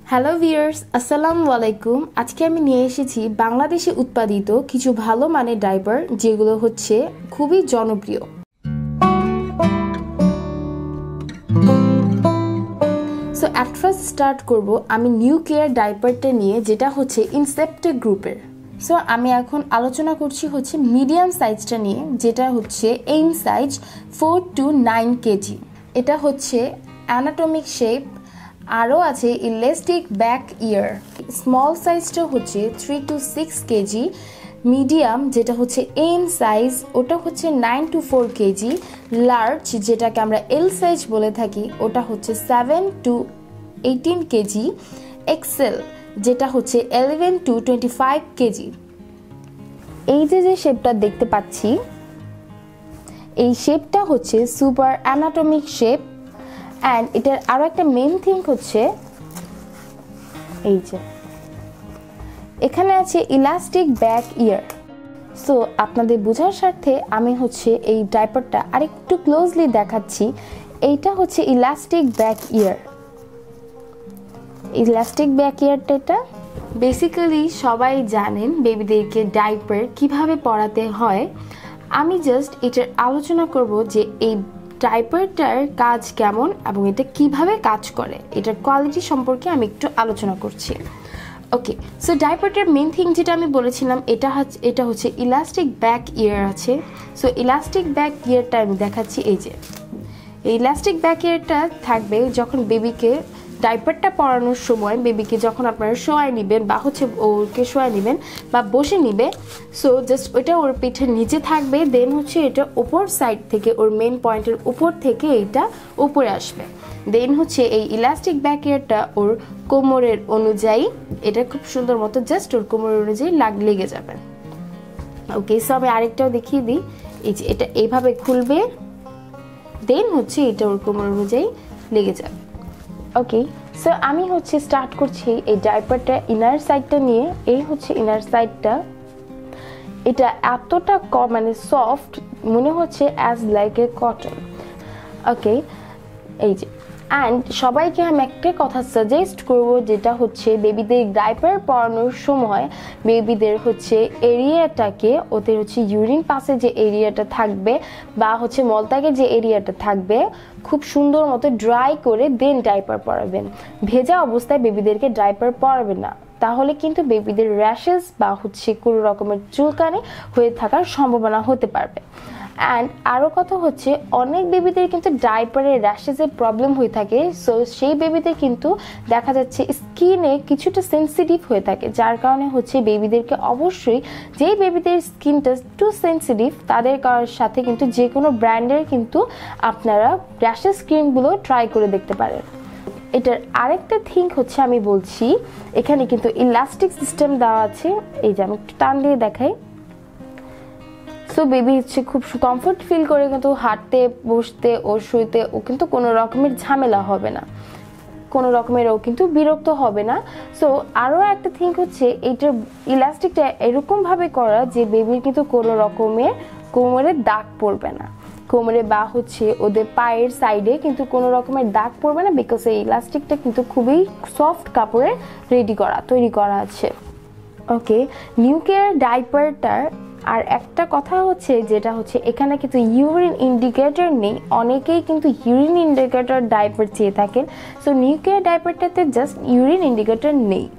Hello viewers, আসসালামু আলাইকুম। আজকে আমি নিয়ে এসেছি বাংলাদেশে উৎপাদিত কিছু ভালো মানের ডাইপার, যেগুলো হচ্ছে খুবই জনপ্রিয়। সো অ্যাট ফার্স্ট স্টার্ট করব আমি নিউ কেয়ার ডাইপারটা নিয়ে, যেটা হচ্ছে ইনসেপ্টে গ্রুপের। সো আমি এখন আলোচনা করছি হচ্ছে মিডিয়াম সাইজটা নিয়ে, যেটা হচ্ছে এম সাইজ 4 to 9 কেজি। এটা হচ্ছে অ্যানাটমিক শেপ, আরও আছে ইলাস্টিক ব্যাক ইয়ার। স্মল সাইজটা হচ্ছে 3 to 6 কেজি। মিডিয়াম যেটা হচ্ছে এম সাইজ, ওটা হচ্ছে 9 to 4 কেজি। লার্জ যেটাকে আমরা এল সাইজ বলে থাকি, ওটা হচ্ছে 7 to 18 কেজি। এক্সেল যেটা হচ্ছে 11 to 25 কেজি। এই যে শেপটা দেখতে পাচ্ছি, এই শেপটা হচ্ছে সুপার অ্যানাটমিক শেপ। অ্যান্ড এটার আরও একটা মেন থিং হচ্ছে এই যে এখানে আছে ইলাস্টিক ব্যাক ইয়ার। সো আপনাদের বোঝার স্বার্থে আমি হচ্ছে এই ডাইপারটা আরেকটু ক্লোজলি দেখাচ্ছি। এইটা হচ্ছে elastic back ear. Elastic back ইয়ারটা এটা বেসিক্যালি সবাই জানেন বেবিদেরকে ডাইপার কিভাবে পরাতে হয়। আমি জাস্ট এটার আলোচনা করব যে এই ডাইপারটার কাজ কেমন এবং এটা কিভাবে কাজ করে, এটার কোয়ালিটি সম্পর্কে আমি একটু আলোচনা করছি। ওকে, সো ডাইপারটার মেন থিং যেটা আমি বলেছিলাম, এটা হচ্ছে ইলাস্টিক ব্যাক ইয়ার আছে। সো ইলাস্টিক ব্যাক ইয়ারটা আমি দেখাচ্ছি। এই যে এই ইলাস্টিক ব্যাক ইয়ারটা থাকবে যখন বেবিকে ডাইপারটা পরানোর সময়, বেবিকে যখন আপনারা শোয়াই নেবেন বা হচ্ছে ওকে শোয়াই নেবেন বা বসে নিবে। সো জাস্ট ওইটা ওর পিঠের নিচে থাকবে, দেন হচ্ছে এটা ওপর সাইড থেকে ওর মেন পয়েন্টের উপর থেকে এইটা উপরে আসবে। দেন হচ্ছে এই ইলাস্টিক ব্যাক ইয়ারটা ওর কোমরের অনুযায়ী, এটা খুব সুন্দর মতো জাস্ট ওর কোমরের অনুযায়ী লেগে যাবে। ওকে, সো আমি আরেকটাও দেখিয়ে দিই। এই যে এটা এইভাবে খুলবে, দেন হচ্ছে এটা ওর কোমর অনুযায়ী লেগে যাবে। ওকে, সো আমি হচ্ছে স্টার্ট করছি এই ডাইপারটা ইনার সাইডটা নিয়ে। এই হচ্ছে ইনার সাইডটা। এটা এতটা মানে সফট মনে হচ্ছে as like a cotton. Okay, এই যে অ্যান্ড সবাইকে আমি একটা কথা সাজেস্ট করব, যেটা হচ্ছে বেবিদের ডাইপার পরানোর সময় বেবিদের হচ্ছে এরিয়াটাকে, ওদের হচ্ছে ইউরিন পাসে যে এরিয়াটা থাকবে বা হচ্ছে মলত্যাগের যে এরিয়াটা থাকবে, খুব সুন্দর মতো ড্রাই করে দেন ডাইপার পরাবেন। ভেজা অবস্থায় বেবিদেরকে ডাইপার পরাবেন না, তাহলে কিন্তু বেবিদের র্যাশেস বা হচ্ছে কোনো রকমের চুলকানি হয়ে থাকার সম্ভাবনা হতে পারবে। অ্যান্ড আরও কথা হচ্ছে, অনেক বেবিদের কিন্তু ডাইপারের র্যাশেসের প্রবলেম হয়ে থাকে। সো সেই বেবিদের কিন্তু দেখা যাচ্ছে স্কিনে কিছুটা সেন্সিটিভ হয়ে থাকে, যার কারণে হচ্ছে বেবিদেরকে অবশ্যই, যেই বেবিদের স্কিনটা টু সেন্সিটিভ তাদের সাথে কিন্তু যে কোনো ব্র্যান্ডের কিন্তু আপনারা র্যাশেস ক্রিমগুলো ট্রাই করে দেখতে পারেন। এটার আরেকটা থিং হচ্ছে আমি বলছি, এখানে কিন্তু ইলাস্টিক সিস্টেম দেওয়া আছে। এই যে আমি একটু টান দিয়ে দেখাই। সো বেবি হচ্ছে খুব কমফোর্ট ফিল করে কিন্তু হাঁটতে, বসতে ও শুইতে ও কিন্তু কোনো রকমের ঝামেলা হবে না, কোনো রকমের ও কিন্তু বিরক্ত হবে না। সো আরও একটা থিং হচ্ছে, এইটার ইলাস্টিকটা এরকমভাবে করা যে বেবির কিন্তু কোনো রকমের কোমরে দাগ পড়বে না, কোমরে বা হচ্ছে ওদের পায়ের সাইডে কিন্তু কোনো রকমের দাগ পড়বে না, বিকজ এই ইলাস্টিকটা কিন্তু খুবই সফট কাপড়ে তৈরি করা আছে। ওকে, নিউ কেয়ার ডাইপারটার আর একটা কথা হচ্ছে, যেটা হচ্ছে এখানে কিন্তু ইউরিন ইন্ডিকেটর নেই। অনেকেই কিন্তু ইউরিন ইন্ডিকেটর ডাইপার চেয়ে থাকেন। সো নিউ কেয়ার ডাইপারটাতে জাস্ট ইউরিন ইন্ডিকেটর নেই।